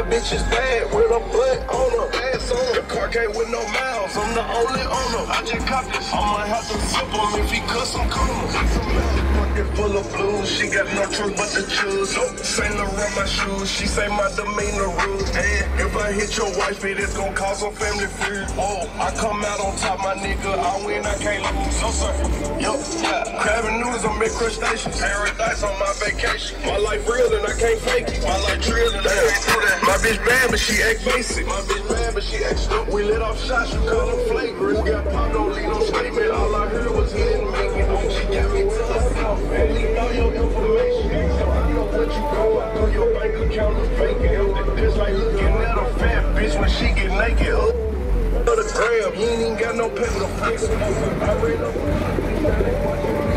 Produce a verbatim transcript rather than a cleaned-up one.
bitch is bad with a butt on her. Ass on her. The car came with no miles. I'm the only owner. I just caught this. I might have to zip him if he cuss some corners. Pocket full of blues. She got no choice but to choose. Oh, Saint Laurent my shoes. She say my demeanor rude. And if I hit your wife, it is gonna cause some family feud. Oh, I come out on top, my nigga. I win, I can't lose. No sir. Yo, yeah. Crabbing news, I'm at crustaceans. Paradise on my vacation. My life real and I can't fake it. My life real and I can't do that. My bitch bad, but she act basic. My bitch bad, but she act stupid. We let off shots, you call them flagrant. Got pop, don't leave no statement. All I heard was he didn't make it. She got me to the south and leave all your information. So I know what you go out through your bank account is faking. Just like looking at a fat bitch when she get naked. For the gram, he ain't even got no paper to fix it. I read up.